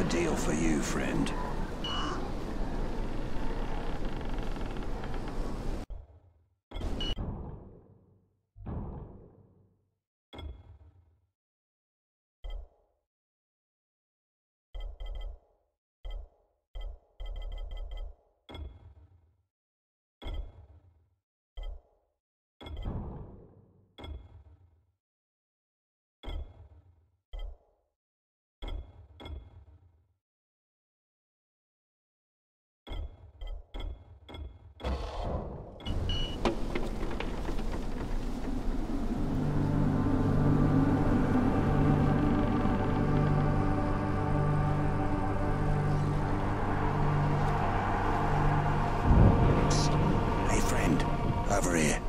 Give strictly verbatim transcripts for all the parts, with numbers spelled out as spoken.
deal for you, friend. Over here.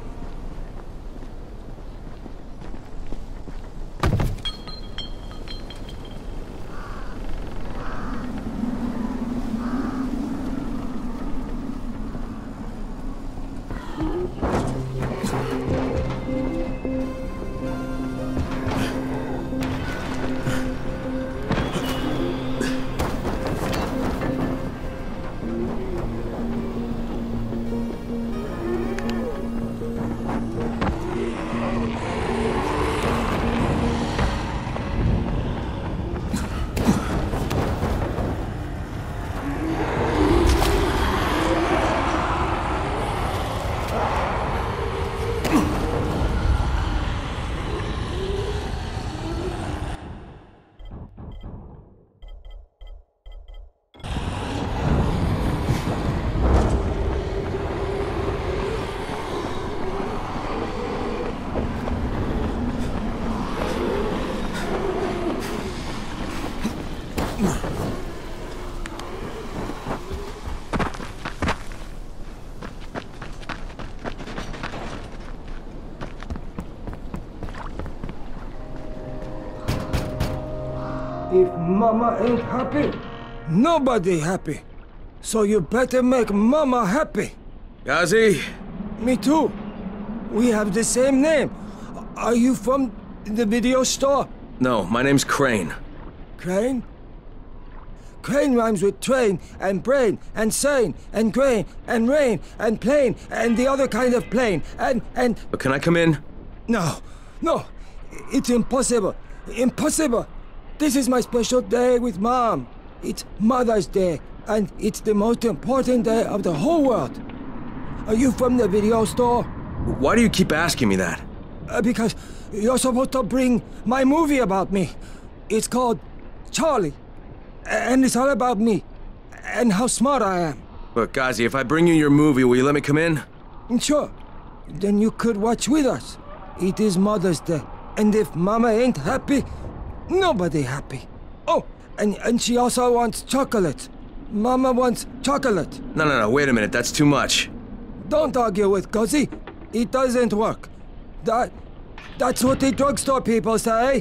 If Mama ain't happy, nobody happy. So you better make Mama happy. Gazi? Me too. We have the same name. Are you from the video store? No, my name's Crane. Crane? Crane rhymes with train, and brain, and sane, and grain, and rain, and plane, and the other kind of plane, and, and... But can I come in? No, no, it's impossible, impossible. This is my special day with Mom. It's Mother's Day, and it's the most important day of the whole world. Are you from the video store? Why do you keep asking me that? Uh, because you're supposed to bring my movie about me. It's called Charlie. And it's all about me, and how smart I am. Look, Gazi, if I bring you your movie, will you let me come in? Sure. Then you could watch with us. It is Mother's Day, and if Mama ain't happy, nobody happy. Oh, and, and she also wants chocolate. Mama wants chocolate. No, no, no, wait a minute, that's too much. Don't argue with Gazi. It doesn't work. That, that's what the drugstore people say.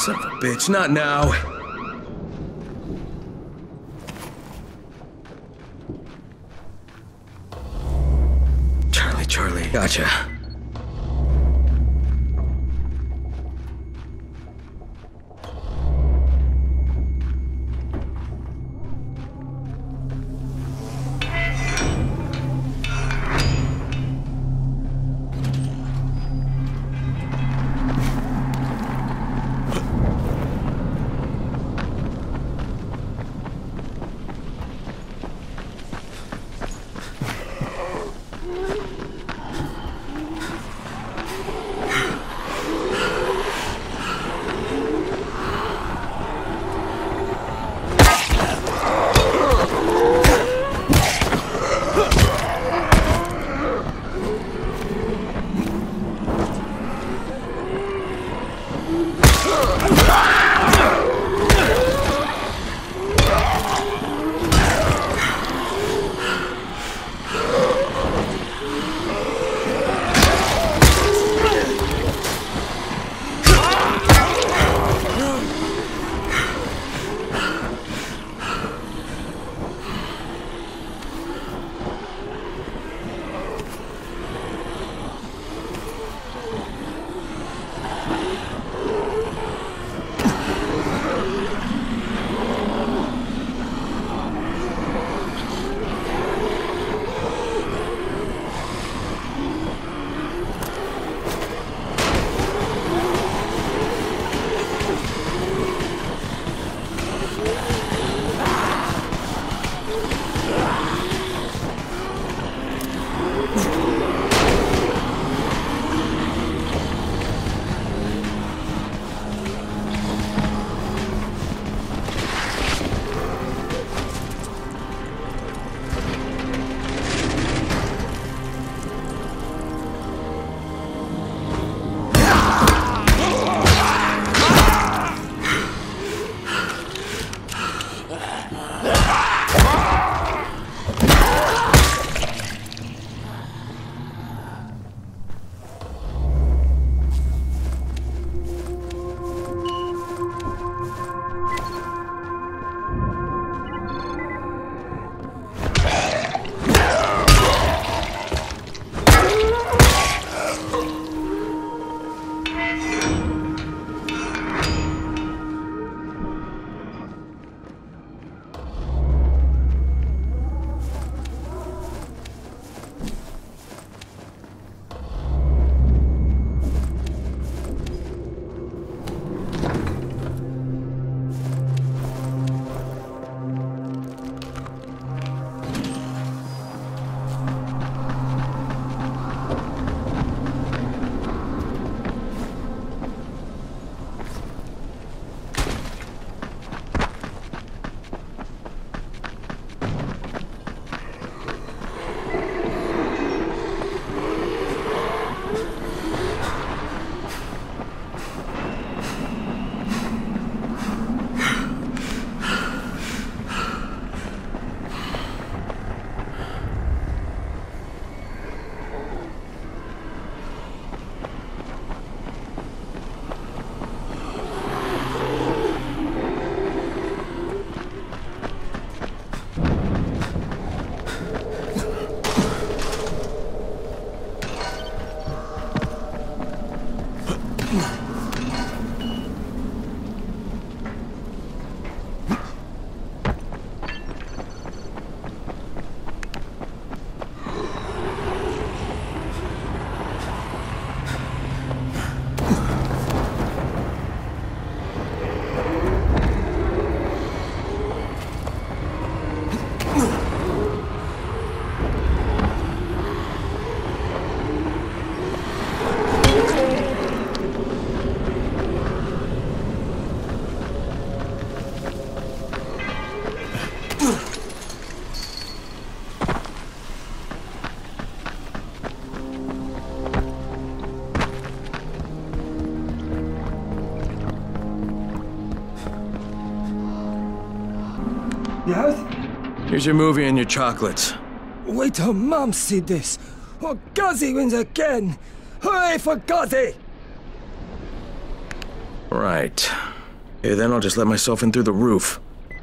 Son of a bitch, not now. Charlie, Charlie, gotcha. Yes? Here's your movie and your chocolates. Wait till Mom see this. Oh, Gazi wins again. Hooray for Gazi! Right. Okay, then I'll just let myself in through the roof.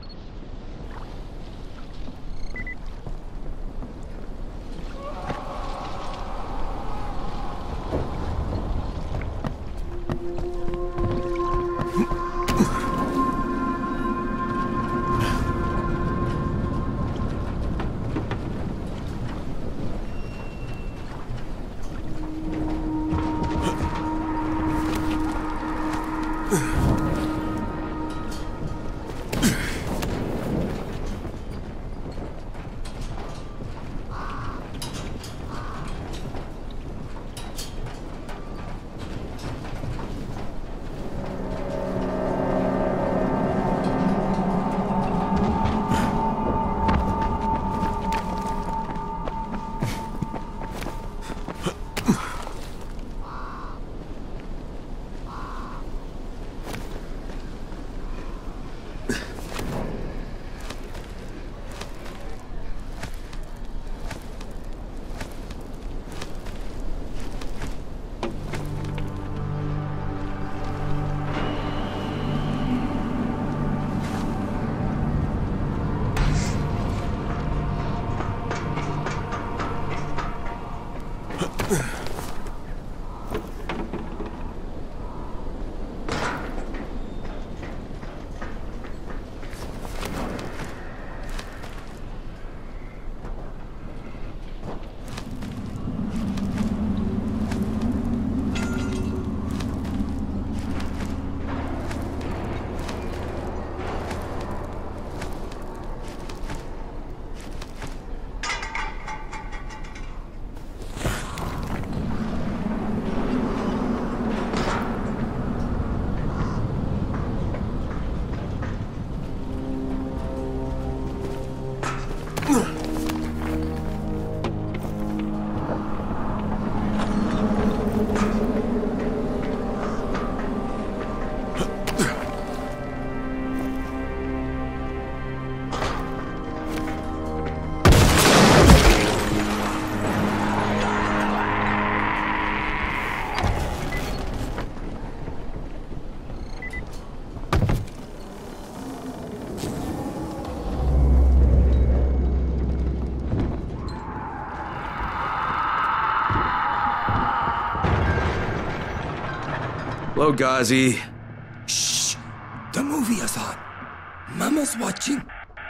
Hello, Ghazi. Shh! The movie is on. Mama's watching.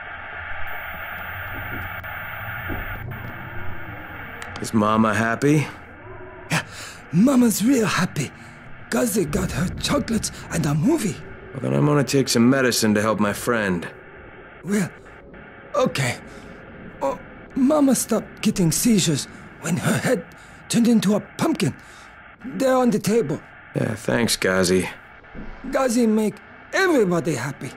Is Mama happy? Yeah, Mama's real happy. Ghazi got her chocolates and a movie. Well, then I'm gonna take some medicine to help my friend. Well, okay. Oh, Mama stopped getting seizures when her head turned into a pumpkin. They're on the table. Yeah, thanks, Ghazi. Ghazi make everybody happy.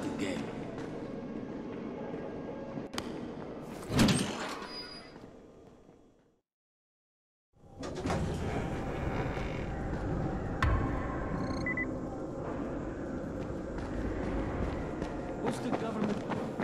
the game. What's the government?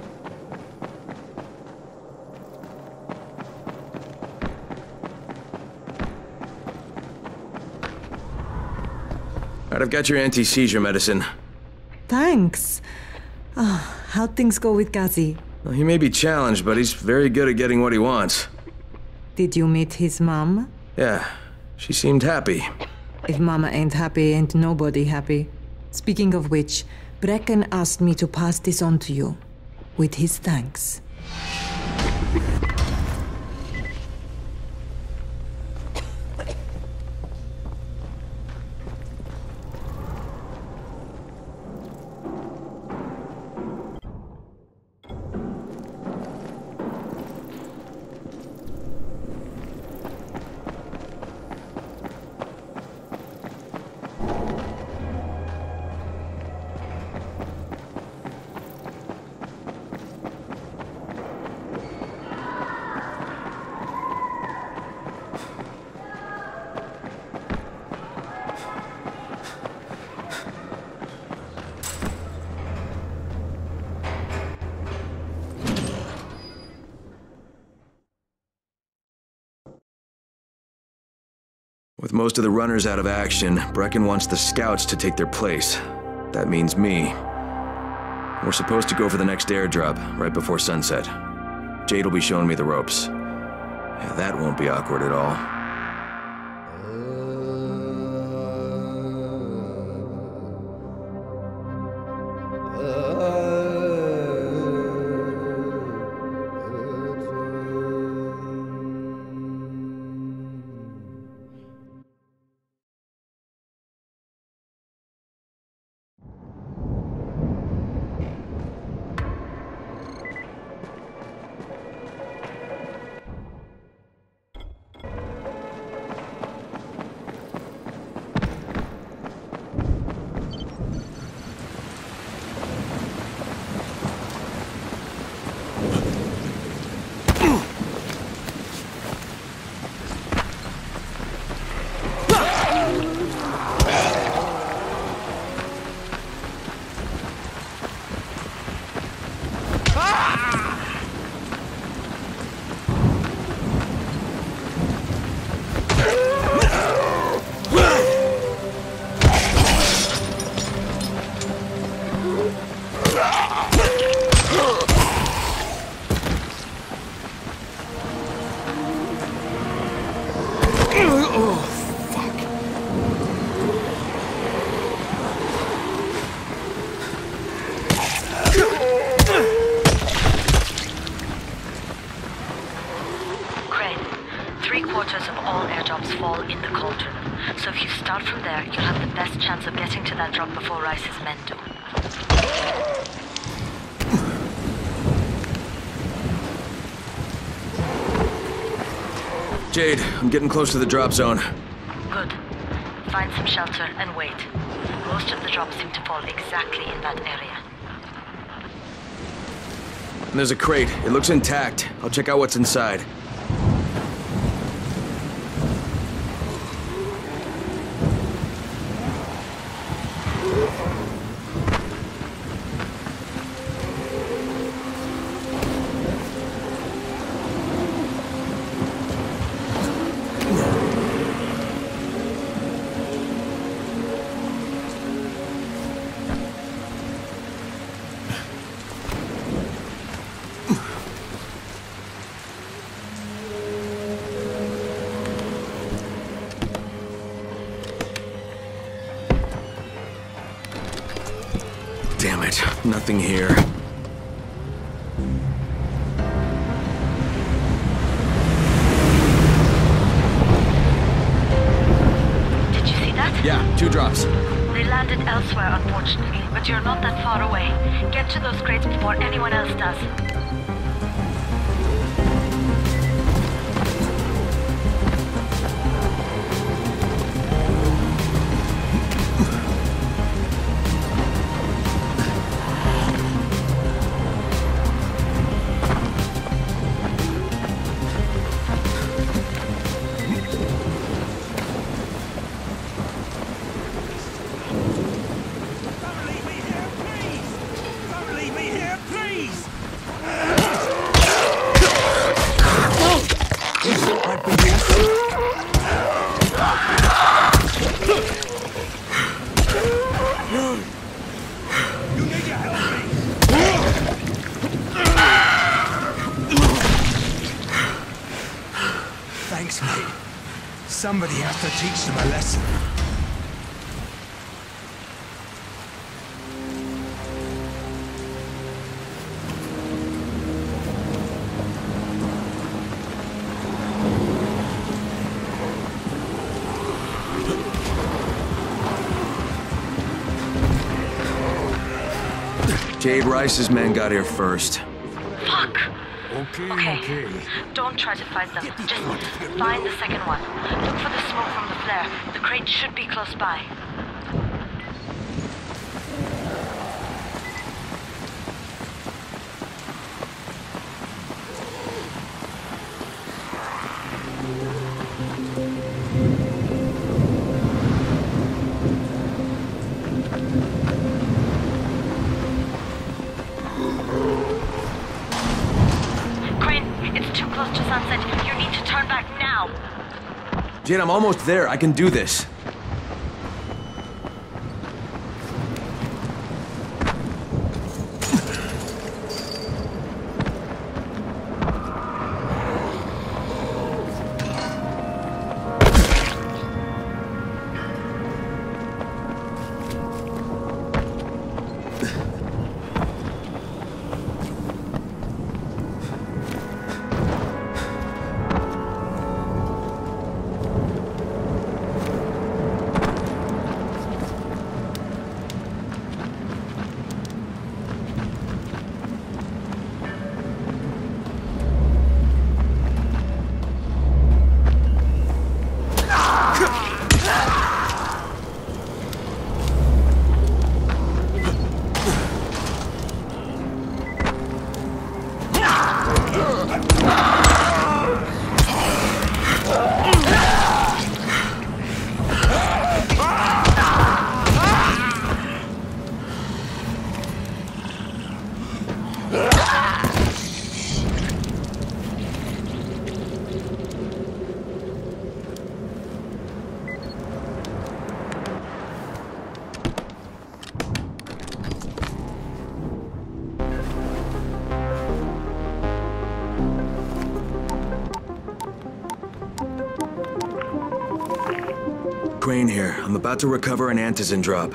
Alright, I've got your anti-seizure medicine. Thanks. Oh, how'd things go with Gazi? Well, he may be challenged, but he's very good at getting what he wants. Did you meet his mom? Yeah, she seemed happy. If Mama ain't happy, ain't nobody happy. Speaking of which, Brecken asked me to pass this on to you, with his thanks. With most of the runners out of action, Brecken wants the scouts to take their place. That means me. We're supposed to go for the next airdrop, right before sunset. Jade will be showing me the ropes. Yeah, that won't be awkward at all. Three-quarters of all airdrops fall in the cauldron. So if you start from there, you'll have the best chance of getting to that drop before Rice's men do. Jade, I'm getting close to the drop zone. Good. Find some shelter and wait. Most of the drops seem to fall exactly in that area. And there's a crate. It looks intact. I'll check out what's inside. Damn it, nothing here. Did you see that? Yeah, two drops. They landed elsewhere, unfortunately, but you're not that far away. Get to those crates before anyone else does. Somebody has to teach them a lesson. Jade Rice's men got here first. Fuck! Okay, Okay. okay. Don't try to fight them. Just find the second one. Look for the smoke from the flare. The crate should be close by. Close to sunset. You need to turn back now. Jade, I'm almost there. I can do this. Crane here. I'm about to recover an Antizin drop.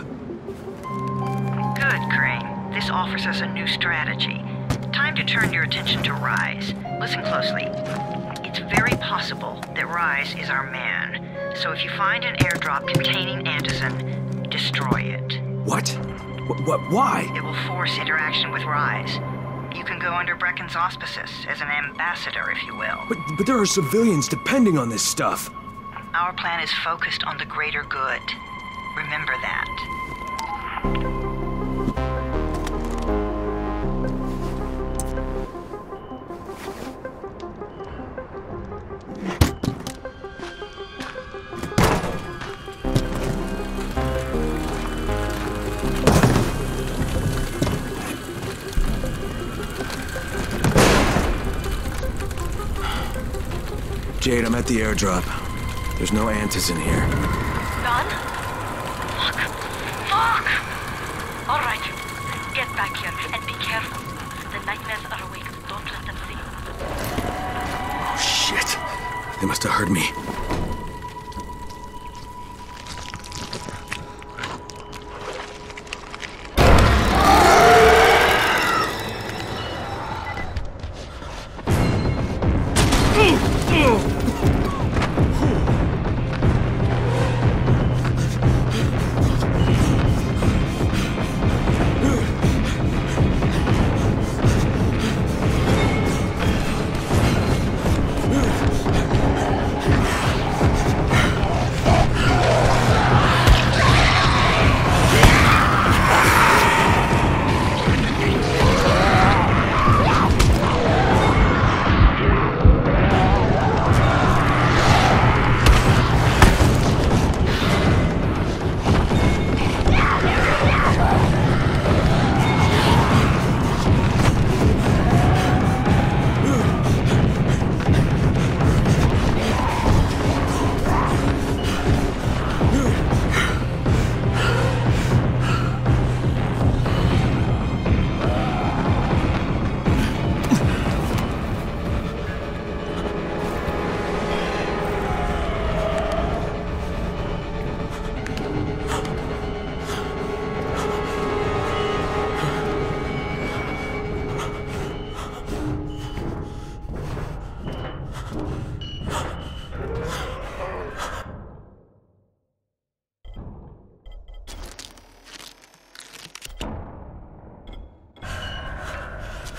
Good, Crane. This offers us a new strategy. Time to turn your attention to Rise. Listen closely. It's very possible that Rise is our man. So if you find an airdrop containing Antizin, destroy it. What? What? What? Why? It will force interaction with Rise. You can go under Brecken's auspices as an ambassador, if you will. But, but there are civilians depending on this stuff. Our plan is focused on the greater good. Remember that. Jade, I'm at the airdrop. There's no Antizin here. None? Fuck. Fuck! All right. Get back here and be careful. The nightmares are awake. Don't let them see you. Oh, shit. They must have heard me.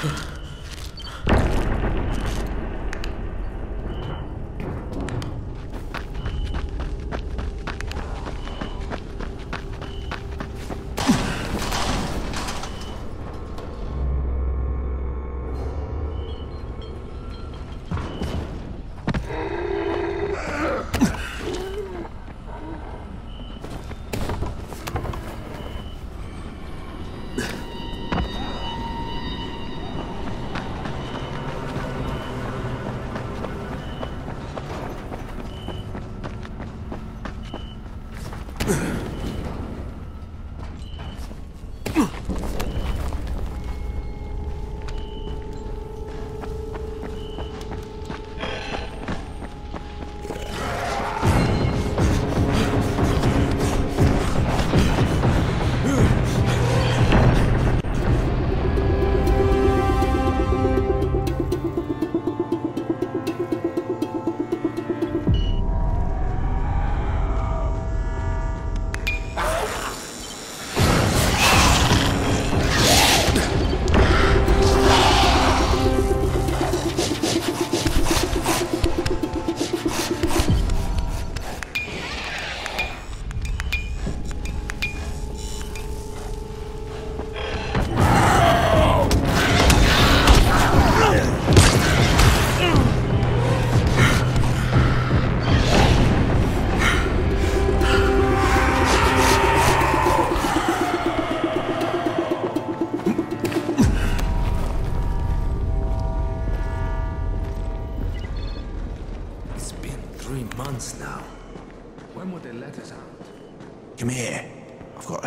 Months now. When would they let us out? Come here. I've got a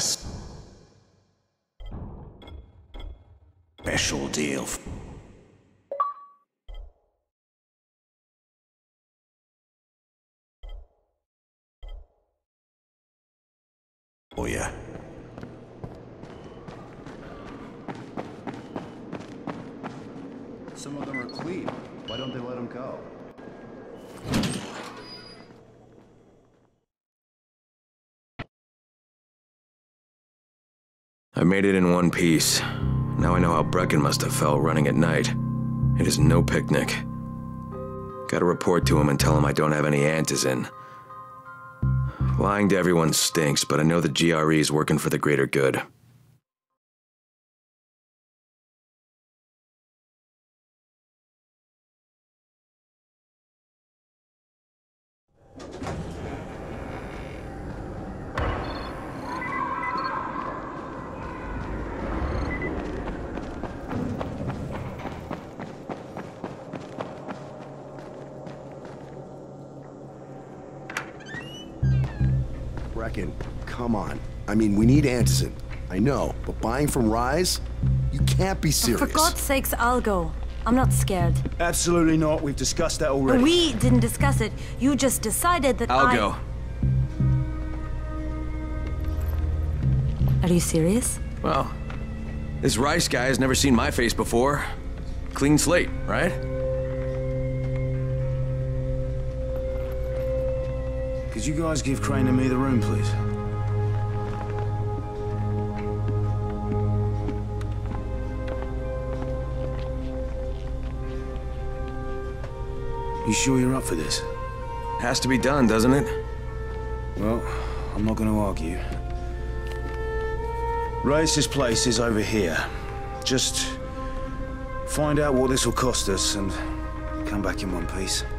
special deal. Oh yeah. Some of them are clean. Why don't they let them go? I made it in one piece. Now I know how Brecken must have felt running at night. It is no picnic. Gotta report to him and tell him I don't have any antizin. Lying to everyone stinks, but I know the G R E is working for the greater good. Brecken, come on. I mean, we need antizin. I know, but buying from Rise? You can't be serious. For God's sakes, I'll go. I'm not scared. Absolutely not. We've discussed that already. We didn't discuss it. You just decided that I'll I... go. Are you serious? Well, this Rice guy has never seen my face before. Clean slate, right? Could you guys give Crane and me the room, please? You sure you're up for this? Has to be done, doesn't it? Well, I'm not going to argue. Race's place is over here. Just find out what this will cost us and come back in one piece.